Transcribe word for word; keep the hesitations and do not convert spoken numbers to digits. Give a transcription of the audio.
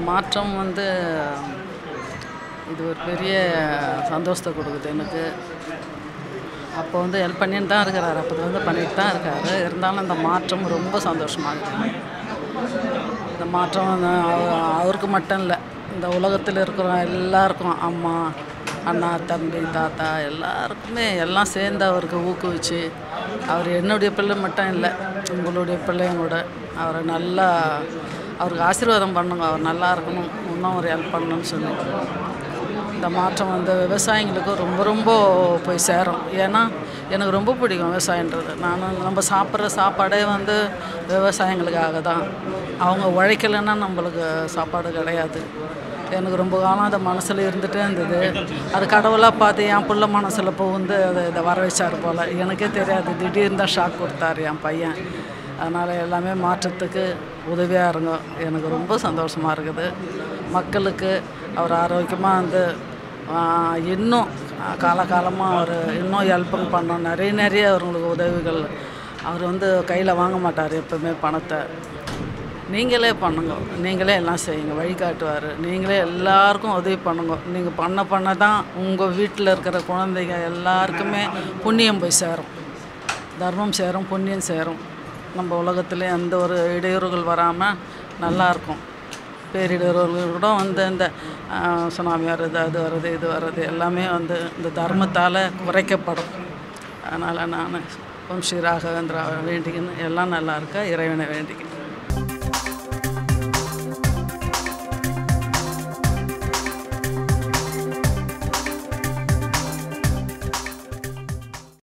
மாற்றம் வந்து இது ஒரு பெரிய சந்தோஷத்தை கொடுக்குது எனக்கு. அப்போ வந்து ஹெல்ப் பண்ணின்னு தான் இருக்கிறாரு, அப்போ வந்து பண்ணிட்டு தான் இருக்காரு. இருந்தாலும் இந்த மாற்றம் ரொம்ப சந்தோஷமாக இருக்குது. இந்த மாற்றம் வந்து அவருக்கு மட்டும் இல்லை, இந்த உலகத்தில் இருக்கிற எல்லாருக்கும், அம்மா, அண்ணா, தம்பி, தாத்தா எல்லாருக்குமே எல்லாம் சேர்ந்து அவருக்கு ஊக்குவிச்சு, அவர் என்னுடைய பிள்ளை மட்டும் இல்லை, உங்களுடைய பிள்ளையும் கூட அவரை நல்லா அவருக்கு ஆசீர்வாதம் பண்ணுங்க, அவர் நல்லா இருக்கணும், இன்னும் ஒரு ஹெல்ப் பண்ணணும்னு சொல்லி. இந்த மாற்றம் வந்து விவசாயிங்களுக்கு ரொம்ப ரொம்ப போய் சேரும். ஏன்னா எனக்கு ரொம்ப பிடிக்கும் விவசாயன்றது. நான் நம்ம சாப்பிட்ற சாப்பாடே வந்து விவசாயிங்களுக்காக தான். அவங்க உழைக்கலைன்னா நம்மளுக்கு சாப்பாடு கிடையாது. எனக்கு ரொம்ப காலம் அந்த மனசில் இருந்துகிட்டே இருந்தது. அது கடவுளாக பார்த்து என் பிள்ளை மனசில் இப்போ வந்து அதை இதை வர வச்சார் போல். எனக்கே தெரியாது, திடீர்னு தான் ஷாக் கொடுத்தாரு என் பையன். அதனால் எல்லாமே மாற்றத்துக்கு உதவியாக இருங்க. எனக்கு ரொம்ப சந்தோஷமாக இருக்குது. மக்களுக்கு அவர் ஆரோக்கியமாக வந்து இன்னும் காலகாலமாக அவர் இன்னும் ஹெல்ப்பும் பண்ணோம். நிறைய நிறைய அவங்களுக்கு உதவிகள். அவர் வந்து கையில் வாங்க மாட்டார் எப்போவுமே பணத்தை. நீங்களே பண்ணுங்க, நீங்களே எல்லாம் செய்யுங்க, வழிகாட்டுவார். நீங்களே எல்லாருக்கும் உதவி பண்ணுங்க. நீங்கள் பண்ண பண்ண தான் உங்கள் வீட்டில் இருக்கிற குழந்தைங்க எல்லாருக்குமே புண்ணியம் போய் சேரும், தர்மம் சேரும், புண்ணியம் சேரும். நம்ம உலகத்தில் எந்த ஒரு இடையூறுகள் வராமல் நல்லாயிருக்கும். பேரிடர்கள் கூட வந்து இந்த சுனாமி வர்றது, அது வர்றது, இது வர்றது எல்லாமே வந்து இந்த தர்மத்தால் குறைக்கப்படும். அதனால் நான் ஓம் ஸ்ரீ ராகவேந்திரா வேண்டிக்கின்னு எல்லாம் நல்லா இருக்கா இறைவனை வேண்டிக்கின்னு